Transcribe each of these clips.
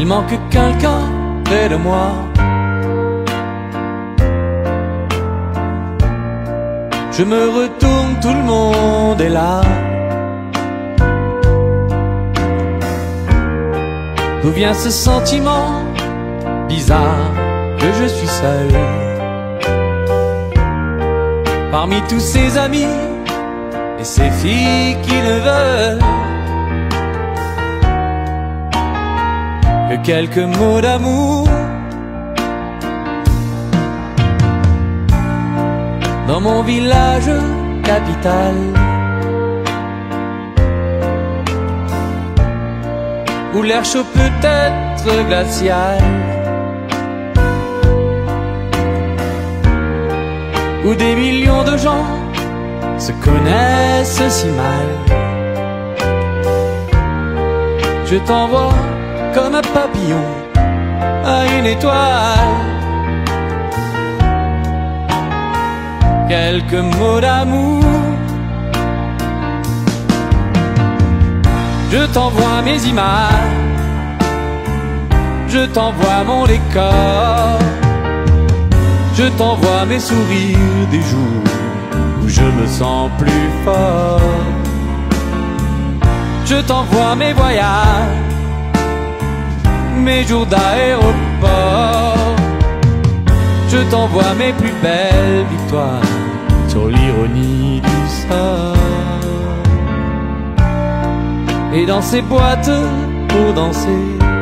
manque quelqu'un près de moi. Je me retourne, tout le monde est là. D'où vient ce sentiment bizarre que je suis seul parmi tous ces amis et ces filles qui ne veulent que quelques mots d'amour. Dans mon village capital, où l'air chaud peut être glacial, où des millions de gens se connaissent si mal, je t'envoie comme un papillon à une étoile. Quelques mots d'amour. Je t'envoie mes images, je t'envoie mon décor, je t'envoie mes sourires des jours où je me sens plus fort. Je t'envoie mes voyages, mes jours d'aéroport, je t'envoie mes plus belles victoires sur l'ironie du sort. Et dans ces boîtes pour danser,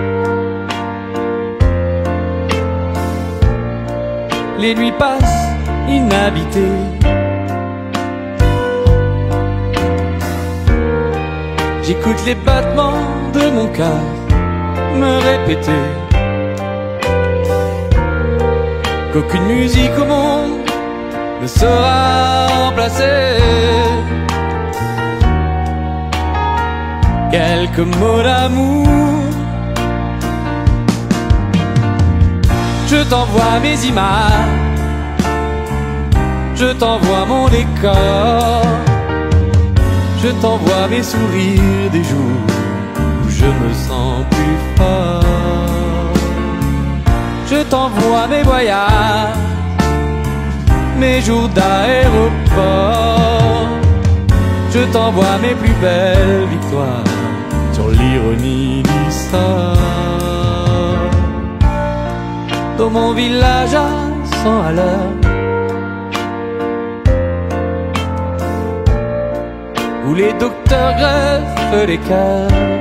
les nuits passent inhabitées. J'écoute les battements de mon cœur me répéter qu'aucune musique au monde ne sera remplacée. Quelques mots d'amour. Je t'envoie mes images, je t'envoie mon décor, je t'envoie mes sourires des jours où je me sens plus fort. Je t'envoie mes voyages, mes jours d'aéroport, je t'envoie mes plus belles victoires sur l'ironie du sort. Dans mon village à 100 à l'heure, où les docteurs greffent les cœurs,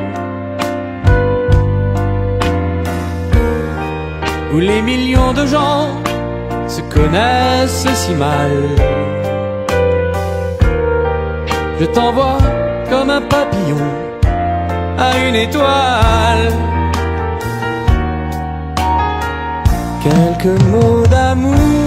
où les millions de gens se connaissent si mal, je t'envoie comme un papillon à une étoile. Quelques mots d'amour.